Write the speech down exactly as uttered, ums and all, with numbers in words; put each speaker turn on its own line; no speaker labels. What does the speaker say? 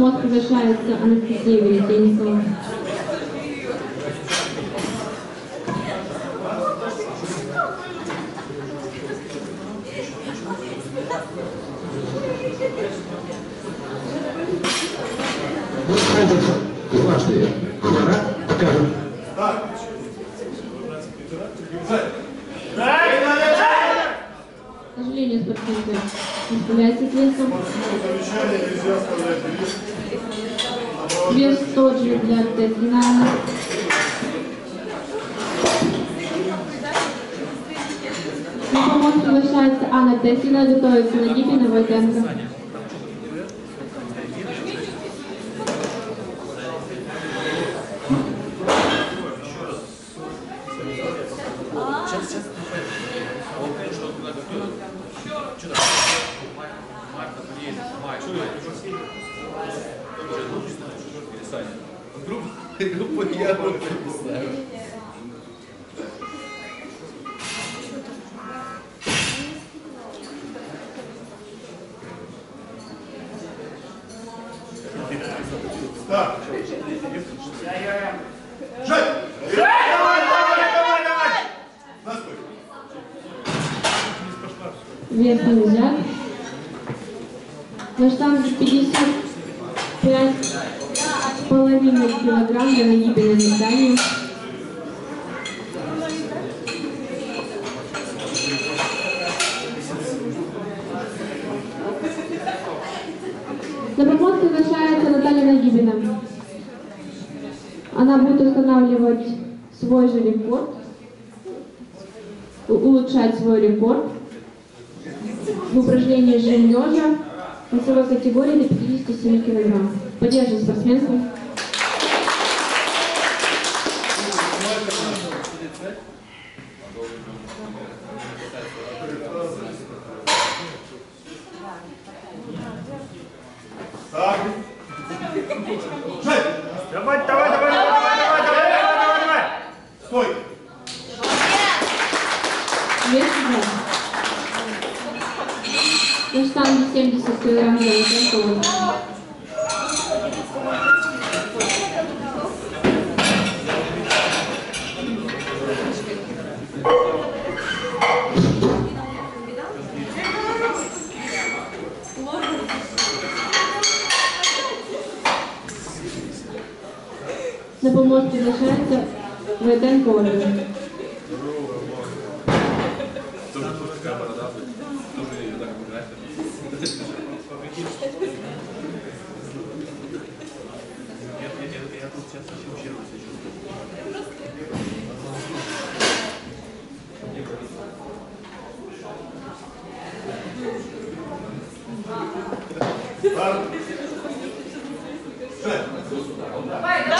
помост приглашается Анастасия Веретенникова.
Вот это важные повара покажут.
К сожалению, спортсменка не справляется с весом. Вес тот же для тест-финала. На помост приглашается Анна Тесина, готовится Нагибина Войтенко.
Группа я вот не знаю.
Так. Жать! Давай, давай, давай, давай! Настой.
Верхний взгляд. На штанге пятьдесят пять с половиной килограмм для Нагибиной Натальи. На помост приглашается Наталья Нагибина. Она будет устанавливать свой же рекорд, улучшать свой рекорд в упражнении жим лежа в весовой категории до пятидесяти семи килограмм. Поддержим спортсменку.
Так. Жать! Давай, давай, давай, давай, давай, давай, давай, давай, давай. Стой.
Вес взгляд. На штанге семьдесят килограмм для Войтенко. На помост приглашается Войтенко Ольга.
Жать! Давай,